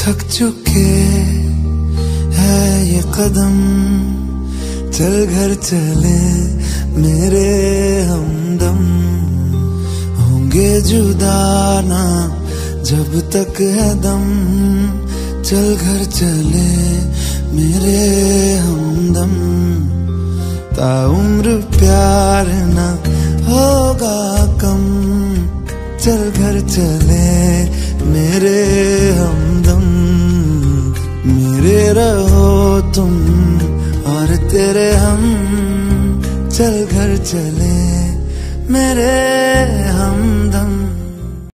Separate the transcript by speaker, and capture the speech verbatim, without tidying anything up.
Speaker 1: थक चुके है ये कदम, चल घर चले मेरे हमदम। होंगे जुदा ना जब तक है दम, चल घर चले मेरे हमदम। ताउम्र प्यार ना होगा कम, चल घर चले मेरे हमदम। मेरे रहो तुम और तेरे हम, चल घर चले मेरे